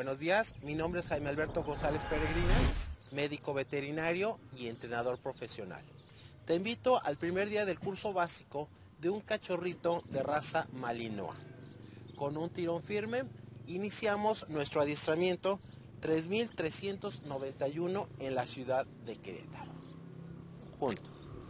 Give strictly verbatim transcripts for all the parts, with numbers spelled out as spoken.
Buenos días, mi nombre es Jaime Alberto González Peregrina, médico veterinario y entrenador profesional. Te invito al primer día del curso básico de un cachorrito de raza Malinois. Con un tirón firme, iniciamos nuestro adiestramiento tres mil trescientos noventa y uno en la ciudad de Querétaro. Punto.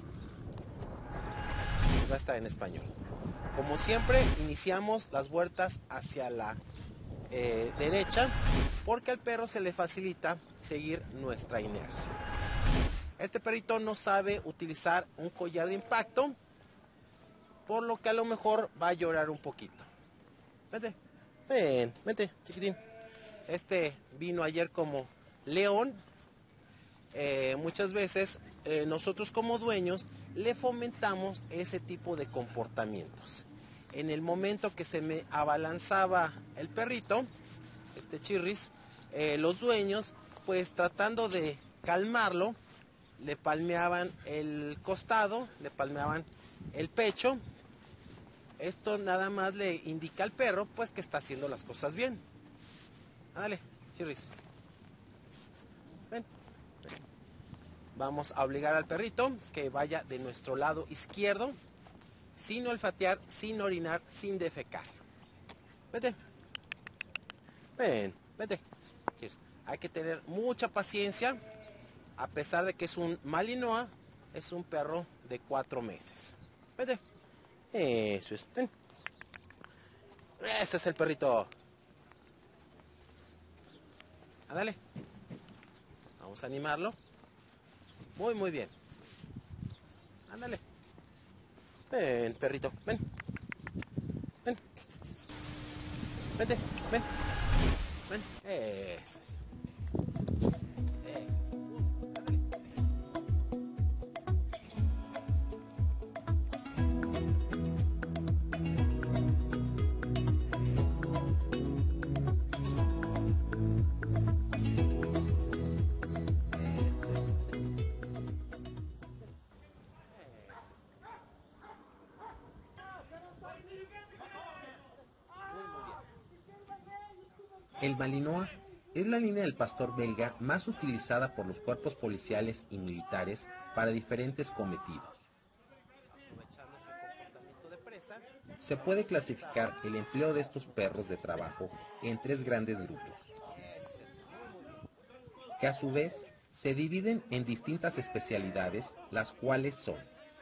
Va a estar en español. Como siempre, iniciamos las vueltas hacia la eh, derecha porque al perro se le facilita seguir nuestra inercia. Este perrito no sabe utilizar un collar de impacto, por lo que a lo mejor va a llorar un poquito. Vente, ven, vente, chiquitín. Este vino ayer como león. Eh, muchas veces eh, nosotros como dueños le fomentamos ese tipo de comportamientos. En el momento que se me abalanzaba el perrito, este chirris, eh, los dueños, pues tratando de calmarlo, le palmeaban el costado, le palmeaban el pecho. Esto nada más le indica al perro pues que está haciendo las cosas bien. Dale, chirris. Ven. Vamos a obligar al perrito que vaya de nuestro lado izquierdo, sin olfatear, sin orinar, sin defecar. Vete. Ven, vete. Hay que tener mucha paciencia, a pesar de que es un Malinois, es un perro de cuatro meses. Vete. Eso es. Ven. Ese es el perrito. Ándale. Vamos a animarlo. Muy, muy bien. Ándale. Ven, perrito, ven. Ven. Vente, ven. Ven. Eso es. Eso es. Ándale. El Malinois es la línea del pastor belga más utilizada por los cuerpos policiales y militares para diferentes cometidos. Se puede clasificar el empleo de estos perros de trabajo en tres grandes grupos, que a su vez se dividen en distintas especialidades, las cuales son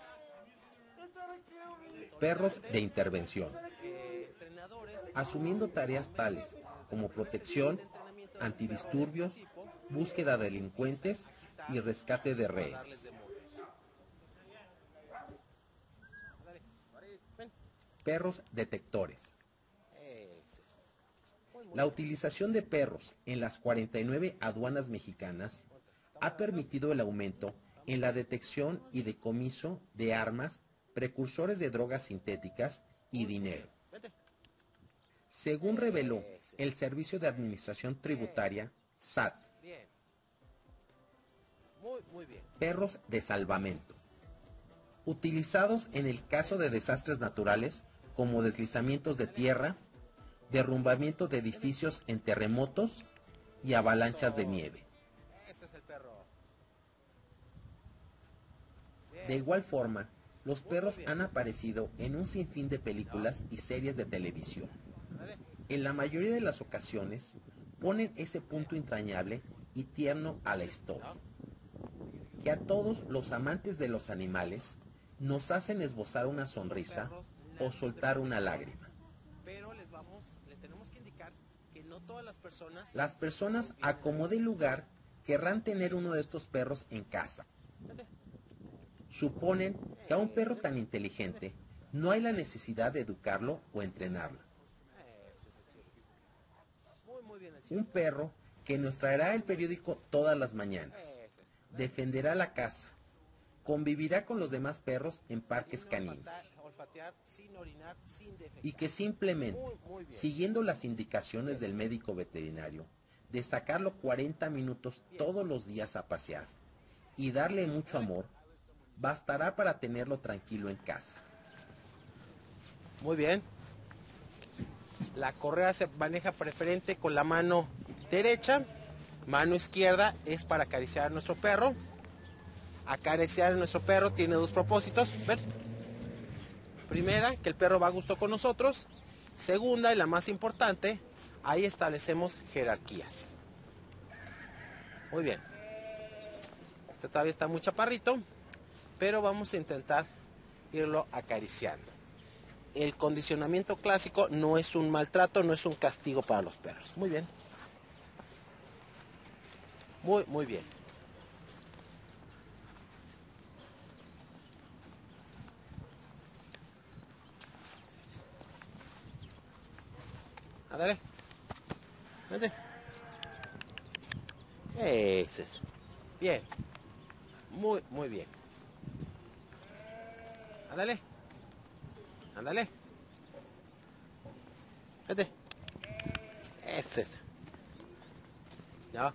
perros de intervención, asumiendo tareas tales como protección, antidisturbios, búsqueda de delincuentes y rescate de rehenes. Perros detectores. La utilización de perros en las cuarenta y nueve aduanas mexicanas ha permitido el aumento en la detección y decomiso de armas, precursores de drogas sintéticas y dinero. Según reveló el Servicio de Administración Tributaria, S A T, perros de salvamento, utilizados en el caso de desastres naturales como deslizamientos de tierra, derrumbamiento de edificios en terremotos y avalanchas de nieve. De igual forma, los perros han aparecido en un sinfín de películas y series de televisión. En la mayoría de las ocasiones, ponen ese punto entrañable y tierno a la historia, que a todos los amantes de los animales nos hacen esbozar una sonrisa o soltar una lágrima. Pero les vamos, les tenemos que indicar que no todas las personas... Las personas a como de lugar querrán tener uno de estos perros en casa. Suponen que a un perro tan inteligente no hay la necesidad de educarlo o entrenarlo. Un perro que nos traerá el periódico todas las mañanas, defenderá la casa, convivirá con los demás perros en parques caninos y que simplemente, siguiendo las indicaciones del médico veterinario, de sacarlo cuarenta minutos todos los días a pasear y darle mucho amor, bastará para tenerlo tranquilo en casa. Muy bien. La correa se maneja preferente con la mano derecha, mano izquierda es para acariciar a nuestro perro. Acariciar a nuestro perro tiene dos propósitos. ¿Ven? Primera, que el perro va a gusto con nosotros. Segunda, y la más importante, ahí establecemos jerarquías. Muy bien. Este todavía está muy chaparrito, pero vamos a intentar irlo acariciando. El condicionamiento clásico no es un maltrato, no es un castigo para los perros. Muy bien. Muy, muy bien. A ver. Vente. Ese es. Bien. Muy, muy bien. Ándale. Ándale. Vete. Ese es. Ya.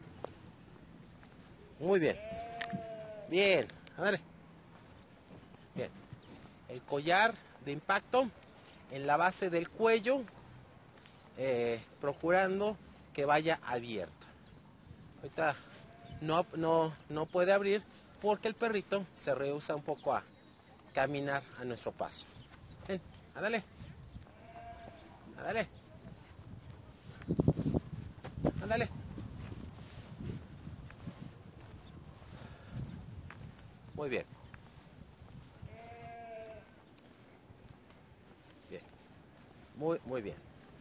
Muy bien. Bien. Ándale. Bien. El collar de impacto en la base del cuello, eh, procurando que vaya abierto. Ahorita no, no, no puede abrir porque el perrito se rehúsa un poco a caminar a nuestro paso. Ven, ándale. Ándale. Ándale. Muy bien. Bien. Muy, muy bien.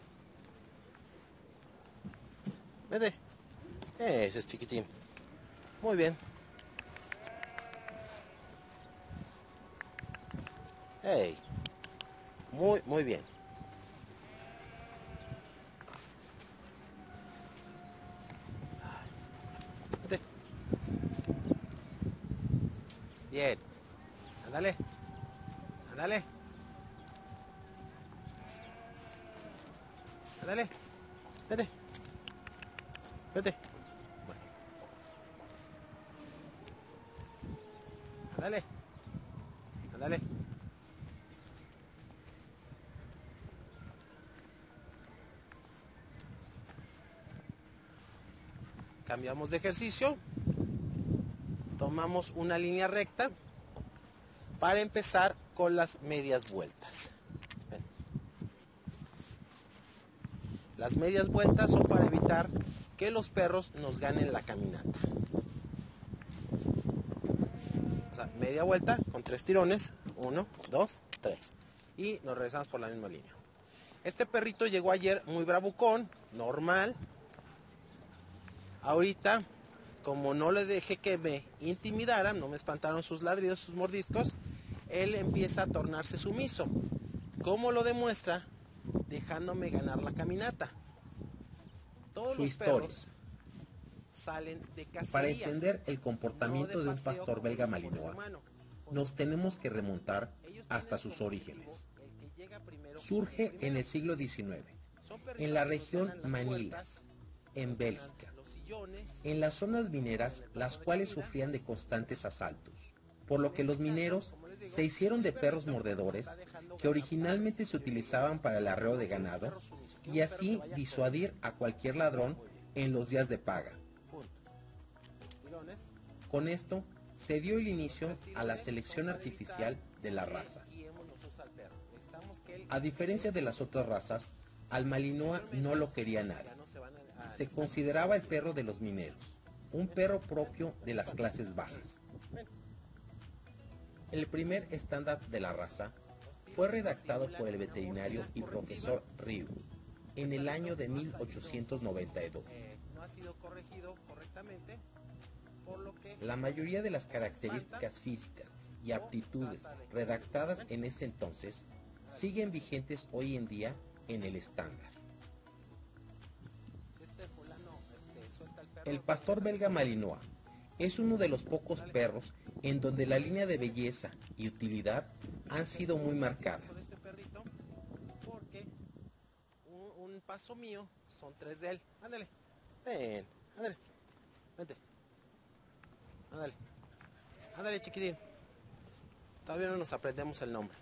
Vete. Ese es chiquitín. Muy bien. Hey. Muy, muy bien. Vete. Bien. Ándale. Ándale. Ándale. Vete. Vete. Bueno. Ándale. Ándale. Cambiamos de ejercicio. Tomamos una línea recta para empezar con las medias vueltas. Ven. Las medias vueltas son para evitar que los perros nos ganen la caminata. O sea, media vuelta con tres tirones. Uno, dos, tres. Y nos regresamos por la misma línea. Este perrito llegó ayer muy bravucón, normal. Ahorita, como no le dejé que me intimidaran, no me espantaron sus ladridos, sus mordiscos, él empieza a tornarse sumiso. ¿Cómo lo demuestra? Dejándome ganar la caminata. Todos Su los historia. perros salen de cacería. Para entender el comportamiento no de un paseo pastor como belga los ponen malinois, humano. nos tenemos que remontar Ellos hasta tienen sus como orígenes. objetivo el que llega primero, Surge primero. en el siglo diecinueve, Son perritos en la que nos región ganan las Manilas, puertas, en nos ganan Bélgica, los sillones, en las zonas mineras, en el las plato de cuales comida. sufrían de constantes asaltos, por lo En que este los caso, mineros como les digo, se hicieron de el perros perrito mordedores está dejando que ganar originalmente padres. se utilizaban para el arreo de ganado Perro sumiso, que y un perro que así vaya disuadir corriendo. a cualquier ladrón Muy bien. en los días de paga. Punto. Tirones. Con esto se dio el inicio Tres a tirones la son selección para artificial evitar de la que raza. guiemos nosotros al perro. Necesitamos que él A diferencia de las otras razas, al Malinois no lo quería nadie. ya no se van a- a- Se están- consideraba el perro de los mineros, un perro propio de las clases bajas. Ven. El primer estándar de la raza fue redactado por el veterinario y profesor Rieu en el año de mil ochocientos noventa y dos. Eh, no ha sido corregido correctamente, por lo que La mayoría de las características físicas y aptitudes redactadas en ese entonces siguen vigentes hoy en día en el estándar. este fulano, este, suelta al perro, El pastor belga Malinois es uno de los pocos perros en donde la línea de belleza y utilidad han sido muy marcadas. con este perrito, porque un, un paso mío son tres de él. Ándale, ven, ándale, vente, ándale, ándale chiquitín. Todavía no nos aprendemos el nombre.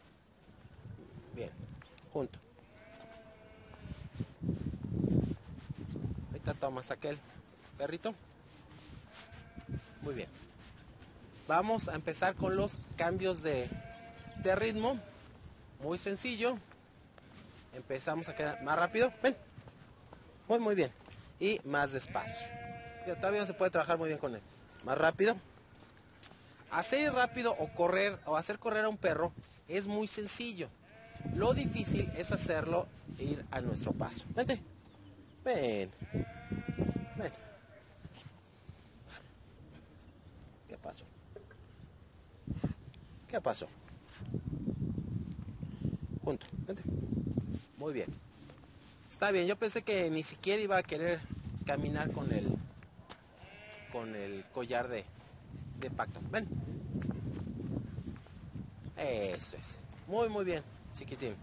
Bien, junto. Ahorita gustado más aquel perrito. Muy bien. Vamos a empezar con los cambios de, de ritmo. Muy sencillo. Empezamos a quedar más rápido. Ven. Muy, muy bien. Y más despacio. Todavía no se puede trabajar muy bien con él. Más rápido. Hacer rápido o correr o hacer correr a un perro es muy sencillo. Lo difícil es hacerlo e ir a nuestro paso. Vente. Ven. Ven. ¿Qué pasó? ¿Qué pasó? Junto. Vente. Muy bien. Está bien. Yo pensé que ni siquiera iba a querer caminar con el con el collar de, de pacto. Ven. Eso es. Muy, muy bien, chiquitín.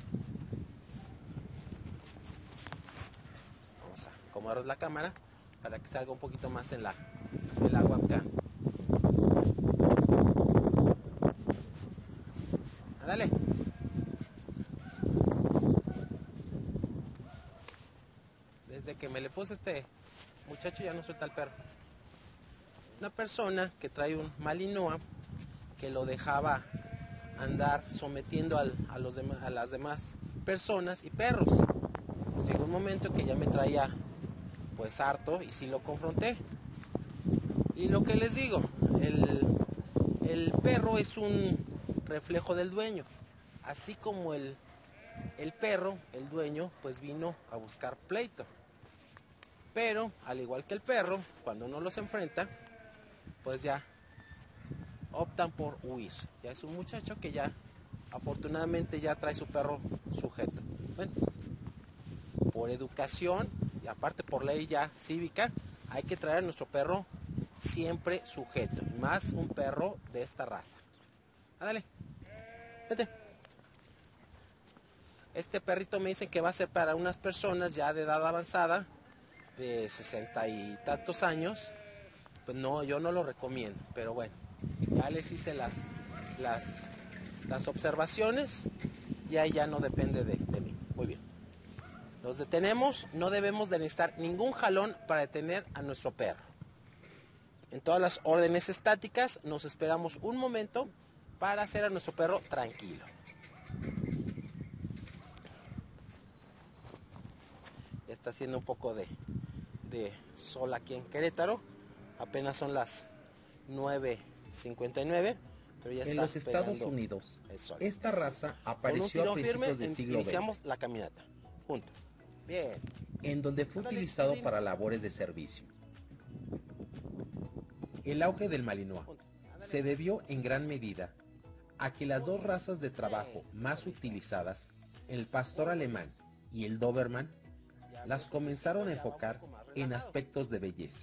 Vamos a acomodar la cámara para que salga un poquito más en la, en la webcam. Dale. Desde que me le puse este muchacho ya no suelta el perro. Una persona que trae un Malinois que lo dejaba andar sometiendo al, a, los demás, a las demás personas y perros. Pues llegó un momento que ya me traía pues harto y sí lo confronté. Y lo que les digo, el, el perro es un reflejo del dueño. Así como el, el perro, el dueño, pues vino a buscar pleito. Pero, al igual que el perro, cuando uno los enfrenta, pues ya optan por huir. Ya es un muchacho que ya afortunadamente ya trae su perro sujeto. Bueno, por educación y aparte por ley ya cívica hay que traer a nuestro perro siempre sujeto, más un perro de esta raza. Ándale, vete. Este perrito me dicen que va a ser para unas personas ya de edad avanzada, de sesenta y tantos años. Pues no, yo no lo recomiendo, pero bueno, ya les hice las, las, las observaciones y ahí ya no depende de, de mí. Muy bien. Los detenemos, no debemos de necesitar ningún jalón para detener a nuestro perro. En todas las órdenes estáticas nos esperamos un momento para hacer a nuestro perro tranquilo. Ya está haciendo un poco de, de sol aquí en Querétaro. Apenas son las nueve cincuenta y nueve, pero ya está en los Estados Unidos, esta raza apareció a principios del siglo veinte. Iniciamos la caminata. Junto. Bien. En donde fue utilizado para labores de servicio. El auge del Malinois se debió en gran medida a que las dos razas de trabajo más utilizadas, el pastor alemán y el Doberman, las comenzaron a enfocar en aspectos de belleza.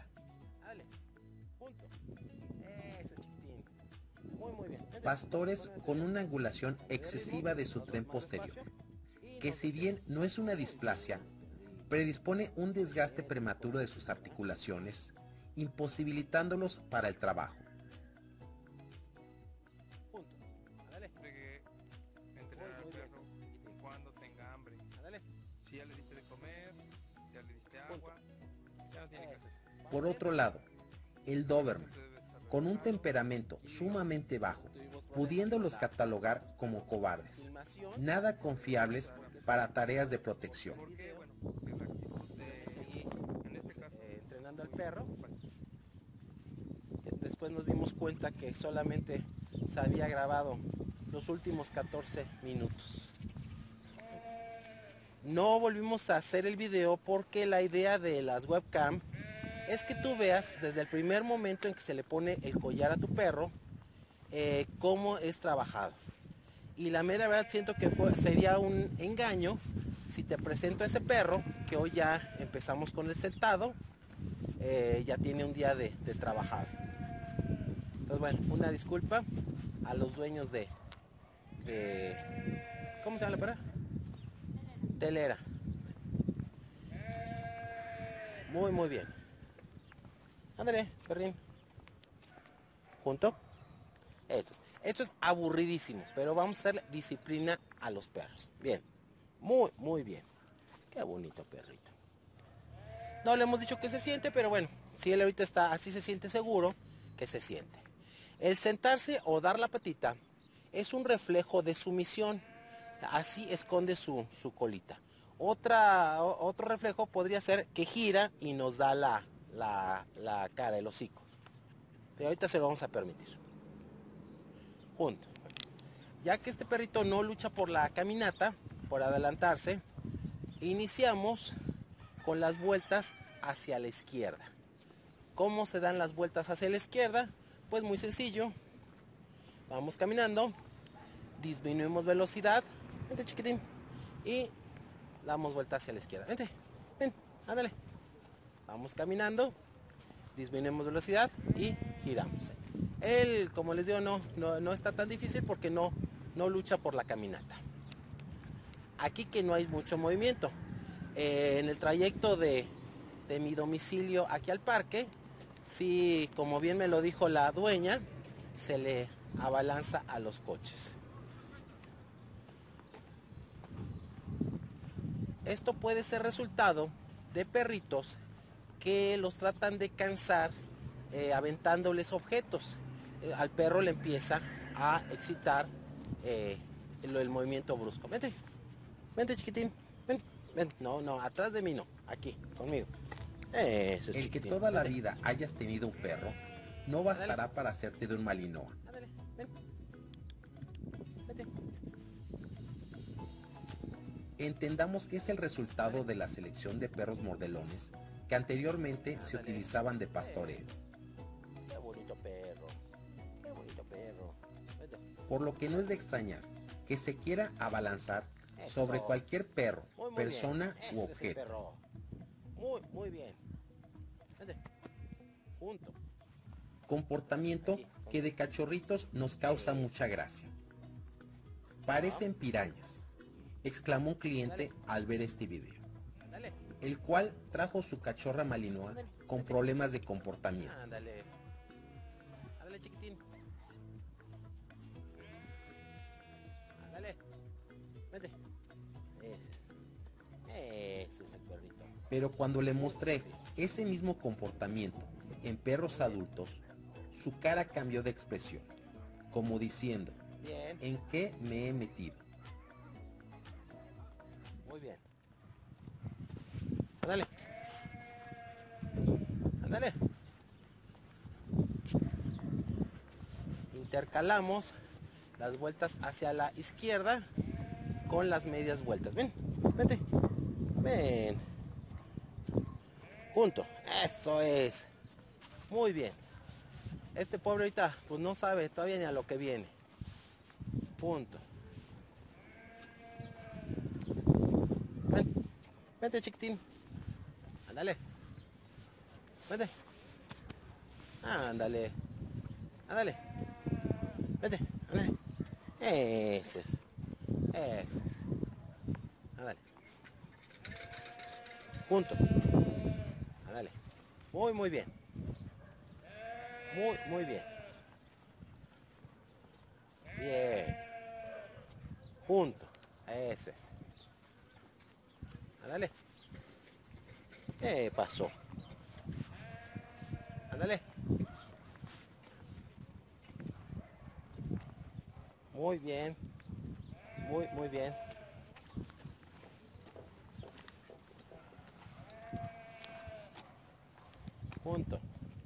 Pastores con una angulación excesiva de su tren posterior, que si bien no es una displasia, predispone un desgaste prematuro de sus articulaciones, imposibilitándolos para el trabajo. Entrenar al perro cuando tenga hambre. Si ya le diste de comer, ya le diste agua, ya no tiene que hacer. Por otro lado, el Doberman, con un temperamento sumamente bajo, pudiéndolos catalogar como cobardes, nada confiables para tareas de protección. Entrenando al perro. Después nos dimos cuenta que solamente se había grabado los últimos catorce minutos. No volvimos a hacer el video porque la idea de las webcam es que tú veas desde el primer momento en que se le pone el collar a tu perro eh, cómo es trabajado. Y la mera verdad siento que fue, sería un engaño si te presento a ese perro que hoy ya empezamos con el sentado, eh, ya tiene un día de, de trabajado. Entonces bueno, una disculpa a los dueños de, de ¿cómo se llama la perra? Telera. Muy muy bien. Ándale, perrín. Junto. Esto es, esto es aburridísimo, pero vamos a hacer disciplina a los perros. Bien. Muy, muy bien. Qué bonito perrito. No le hemos dicho que se siente, pero bueno, si él ahorita está así, se siente seguro, que se siente. El sentarse o dar la patita es un reflejo de sumisión. Así esconde su, su colita. Otra, otro reflejo podría ser que gira y nos da la, la, la cara, el hocico. Pero ahorita se lo vamos a permitir. Punto. Ya que este perrito no lucha por la caminata, por adelantarse, iniciamos con las vueltas hacia la izquierda. ¿Cómo se dan las vueltas hacia la izquierda? Pues muy sencillo. Vamos caminando, disminuimos velocidad, vente chiquitín, y damos vuelta hacia la izquierda. Vente, ven, ándale. Vamos caminando, disminuimos velocidad y giramos. Él, como les digo, no, no, no está tan difícil porque no, no lucha por la caminata. Aquí que no hay mucho movimiento. Eh, en el trayecto de, de mi domicilio aquí al parque, sí, como bien me lo dijo la dueña, se le abalanza a los coches. Esto puede ser resultado de perritos que los tratan de cansar eh, aventándoles objetos. Eh, al perro le empieza a excitar eh, el, el movimiento brusco. Vente, vente chiquitín, ven, ven. No, no, atrás de mí no, aquí, conmigo. Eso es El chiquitín. que toda la Vente. vida hayas tenido un perro no bastará Ándale. para hacerte de un Malinois. Ándale, ven. Vete. Entendamos que es el resultado de la selección de perros mordelones que anteriormente se Ándale. utilizaban de pastoreo, Qué bonito perro. Qué bonito perro. Vete. por lo que no es de extrañar que se quiera abalanzar Eso. sobre cualquier perro, Muy, muy persona bien. u Ese es el objeto. perro. Muy, muy bien. Vente. Junto. Comportamiento Aquí, que de cachorritos nos causa mucha gracia. Parecen pirañas, exclamó un cliente al ver este video, Ándale. el cual trajo su cachorra Malinois con problemas de comportamiento. Ándale. Ándale, chiquitín. Ándale. Vente. Ese. Ese es el perrito. Pero cuando le mostré ese mismo comportamiento en perros adultos, su cara cambió de expresión, como diciendo, Bien. ¿en qué me he metido? Muy bien. Ándale. Ándale. Intercalamos las vueltas hacia la izquierda con las medias vueltas. Ven, vente. Ven. Junto. Eso es. Muy bien. Este pobre ahorita pues no sabe todavía ni a lo que viene. Punto. Ven. Vente, chiquitín. Ándale. Vente. Ándale. Ándale. Vete. Ándale. Ese es. Ese es. Ándale. Punto. Ándale. Muy, muy bien. Muy, muy bien. Bien. Punto. Ese es. Ándale. ¿Qué pasó? Ándale. Muy bien. Muy, muy bien. Punto.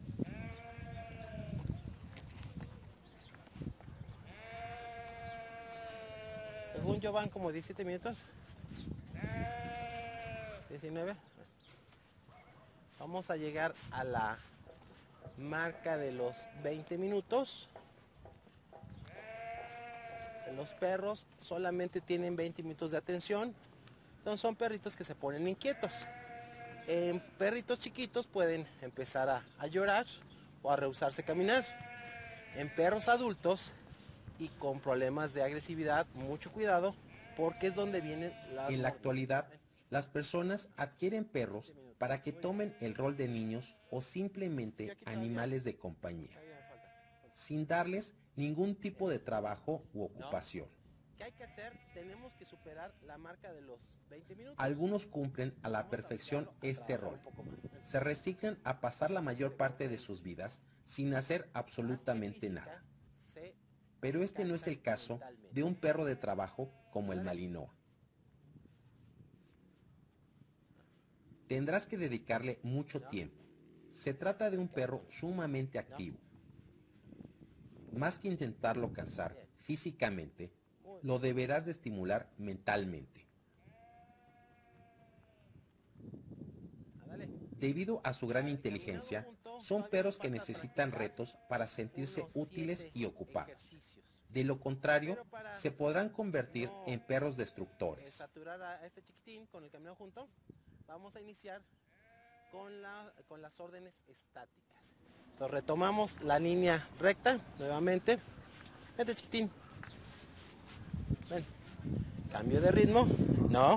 Según yo van como diecisiete minutos. diecinueve. Vamos a llegar a la marca de los veinte minutos. Los perros solamente tienen veinte minutos de atención. Entonces son perritos que se ponen inquietos. En perritos chiquitos pueden empezar a, a llorar o a rehusarse a caminar. En perros adultos y con problemas de agresividad, mucho cuidado, porque es donde vienen las... En la actualidad, las personas adquieren perros para que tomen el rol de niños o simplemente animales de compañía, sin darles ningún tipo de trabajo u ocupación. ¿Qué hay que hacer? Tenemos que superar la marca de los veinte minutos. Algunos cumplen a la perfección este rol. Se resignan a pasar la mayor parte de sus vidas sin hacer absolutamente nada. Pero este no es el caso de un perro de trabajo como el Malinois. Tendrás que dedicarle mucho tiempo. Se trata de un perro sumamente activo. Más que intentarlo cansar físicamente, lo deberás de estimular mentalmente. Debido a su gran inteligencia, son perros que necesitan retos para sentirse útiles y ocupados. De lo contrario, se podrán convertir en perros destructores. Saturar a este chiquitín con el caminado junto. Vamos a iniciar con, la, con las órdenes estáticas. Entonces retomamos la línea recta nuevamente. Vente, chiquitín. Ven. Cambio de ritmo. No.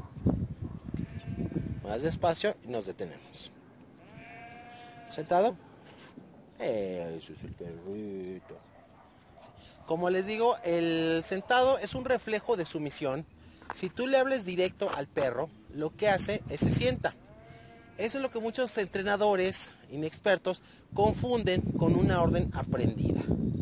Más despacio y nos detenemos. ¿Sentado? Eso es el perrito. Como les digo, el sentado es un reflejo de sumisión. Si tú le hables directo al perro, lo que hace es se sienta. Eso es lo que muchos entrenadores inexpertos confunden con una orden aprendida.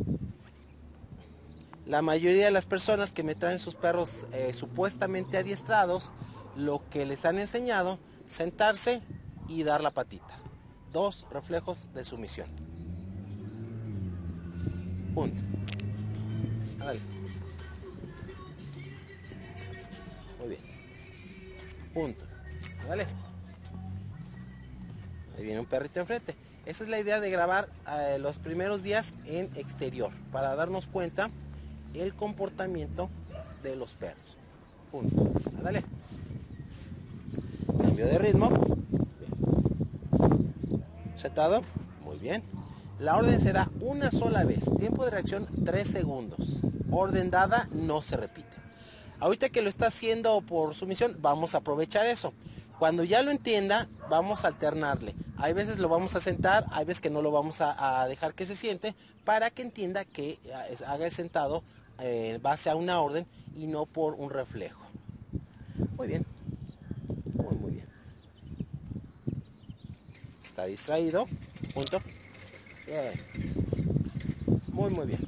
La mayoría de las personas que me traen sus perros eh, supuestamente adiestrados, lo que les han enseñado, sentarse y dar la patita. Dos reflejos de sumisión. Punto. Dale. Muy bien. Punto. Dale. Ahí viene un perrito enfrente. Esa es la idea de grabar eh, los primeros días en exterior, para darnos cuenta el comportamiento de los perros. Punto. Dale. Cambio de ritmo. Bien. Sentado. Muy bien. La orden se da una sola vez. Tiempo de reacción tres segundos. Orden dada no se repite. Ahorita que lo está haciendo por sumisión, vamos a aprovechar eso. Cuando ya lo entienda, vamos a alternarle. Hay veces lo vamos a sentar, hay veces que no lo vamos a, a dejar que se siente, para que entienda que haga el sentado en base a una orden y no por un reflejo. Muy bien. Muy, muy bien. Está distraído. Punto. Bien. Muy, muy bien.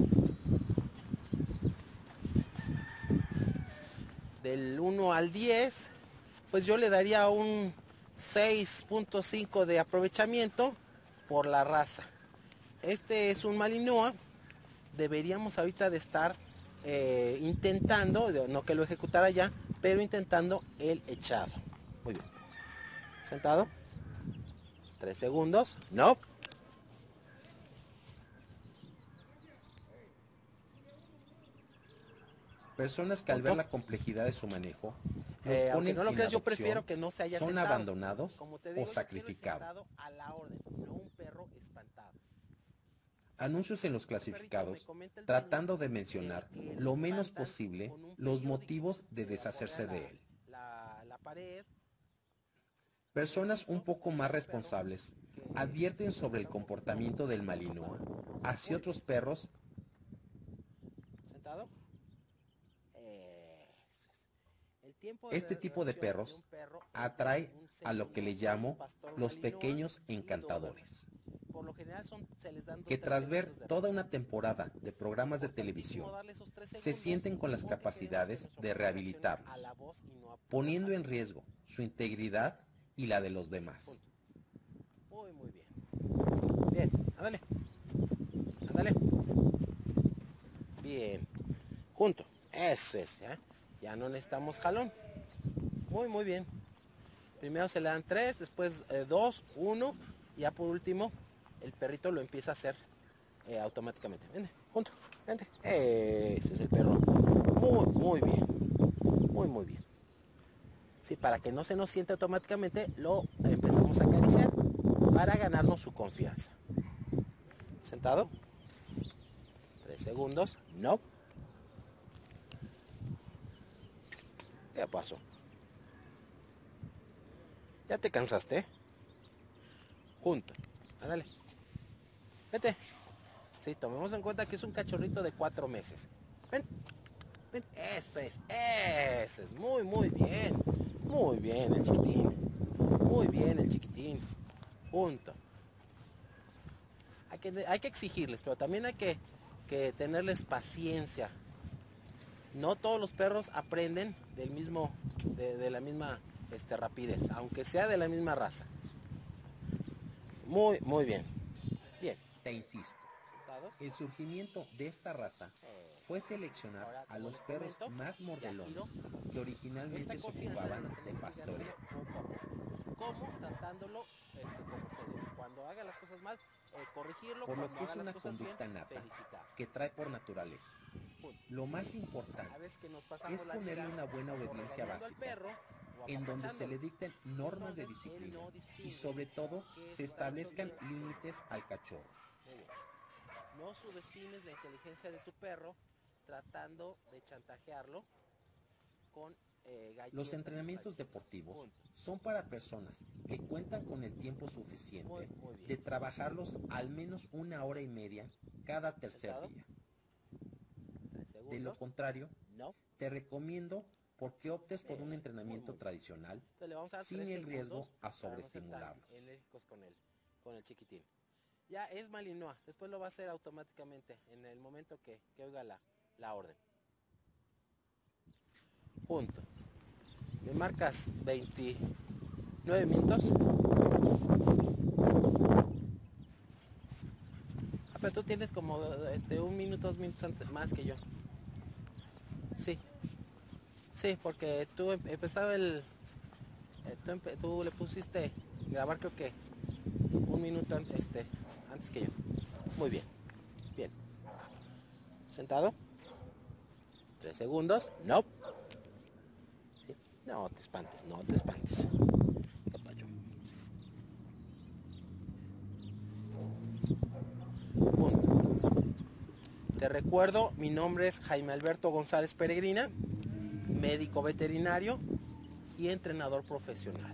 Del uno al diez, pues yo le daría un seis punto cinco de aprovechamiento por la raza. Este es un Malinois. Deberíamos ahorita de estar eh, intentando, no que lo ejecutara ya, pero intentando el echado. Muy bien. Sentado. Tres segundos. No. Personas que al ver la complejidad de su manejo, los Eh, aunque ponen no lo en creas, yo adopción, prefiero que no se haya son sentado. abandonados Como te digo, o sacrificados. a la orden, no un perro espantado. Anuncios en los clasificados tratando de mencionar lo menos posible los motivos de deshacerse de él. La, la pared, Personas un poco más responsables advierten sobre el comportamiento del Malinois hacia otros perros. ¿Sentado? Este tipo de perros atrae a lo que le llamo los pequeños encantadores, que tras ver toda una temporada de programas de televisión, se sienten con las capacidades de rehabilitarlos, poniendo en riesgo su integridad y la de los demás. Muy, muy bien. Bien, ándale. Ándale. Bien. Junto. Eso es, ¿eh? Ya no necesitamos jalón. Muy, muy bien. Primero se le dan tres, después eh, dos, uno, y ya por último el perrito lo empieza a hacer eh, automáticamente. Vente, junto, vente. Ese es el perro. Muy, muy bien. Muy, muy bien. Sí, para que no se nos siente automáticamente, lo empezamos a acariciar para ganarnos su confianza. ¿Sentado? Tres segundos. No. Ya pasó. ¿Ya te cansaste? Junto. Ándale. Vete. Sí, tomemos en cuenta que es un cachorrito de cuatro meses. Ven. Ven, eso es, eso es, muy, muy bien. Muy bien el chiquitín. Muy bien el chiquitín. Punto. Hay que, hay que exigirles, pero también hay que, que tenerles paciencia. No todos los perros aprenden del mismo, de, de la misma este, rapidez, aunque sea de la misma raza. Muy, muy bien. Bien. Te insisto, ¿Sentado? el surgimiento de esta raza fue seleccionar Ahora, a como los les perros comento, más mordelones giro. que originalmente Esta se confianza ocupaban las de tenemos que ir pastoreo. ganando poco a poco. ¿Cómo? Tratándolo este, como se debe. Cuando haga las cosas mal, eh, corregirlo. Por lo Cuando que es haga las una cosas bien, conducta nata felicitar. que trae por naturaleza. Punto. Lo más A importante veces que nos es pasamos la ponerle vida una buena o obediencia regañando al básica, perro o en donde se le apapachándolo. dicten normas de Entonces, él disciplina no y distingue sobre todo qué se está hecho establezcan bien, qué no. límites al cachorro. Muy bien. No subestimes la inteligencia de tu perro tratando de chantajearlo con eh, galletas. Los y entrenamientos salchichas. deportivos Punto. son para personas que cuentan con el tiempo suficiente Muy, muy bien. de trabajarlos al menos una hora y media cada tercer ¿Sentado? día. Tres De segundos. lo contrario, No. te recomiendo porque optes por Eh, un muy, entrenamiento muy bien. tradicional Entonces le vamos a dar sin tres el riesgo segundos a para no ser tan sobreestimularlos. enérgicos con el, con el chiquitín. Ya es Malinois. Después lo va a hacer automáticamente en el momento que, que oiga la, la orden. Punto. Me marcas veintinueve minutos. Ah, pero tú tienes como este, un minuto, dos minutos antes, más que yo. Sí. Sí, porque tú empezaba el... eh, Tú, empe- tú le pusiste grabar creo que un minuto an- este, antes que yo. Muy bien. Bien. ¿Sentado? Tres segundos. No. Sí. No te espantes, no te espantes. Capacho. Punto. Te recuerdo, mi nombre es Jaime Alberto González Peregrina, médico veterinario y entrenador profesional.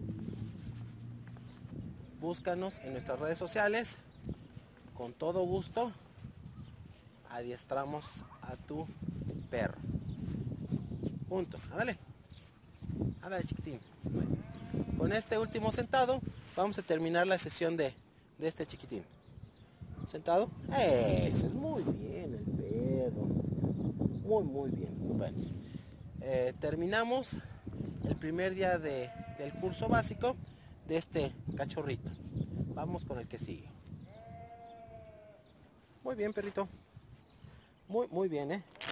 Búscanos en nuestras redes sociales. Con todo gusto adiestramos a tu perro. Punto. Ándale. Ándale, chiquitín. Bueno, con este último sentado vamos a terminar la sesión de, de este chiquitín. ¿Sentado? Ese es muy bien el perro. Muy, muy bien. Bueno, eh, terminamos el primer día de, del curso básico de este cachorrito. Vamos con el que sigue. Muy bien, perrito. Muy, muy bien, ¿eh?